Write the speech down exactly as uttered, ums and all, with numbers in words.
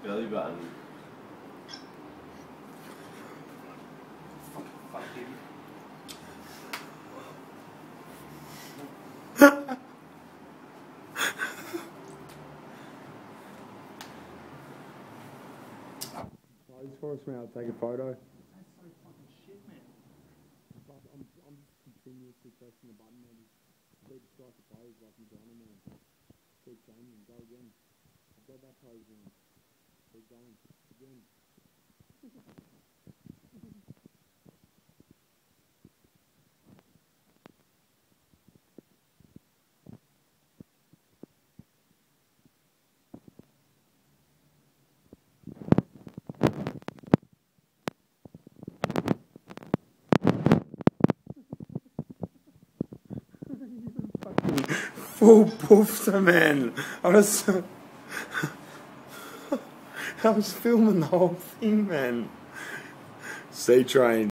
belly button. Fuck him. Pose for us, man. I'll take a photo. That's so fucking shit, man. I'm, I'm just continuously pressing the button, man. Keep strike a pose like Madonna, man. Keep changing. Go again. I've got that pose, man. Keep going. Again. Full poofter, man. I was, I was filming the whole thing, man. C-Train.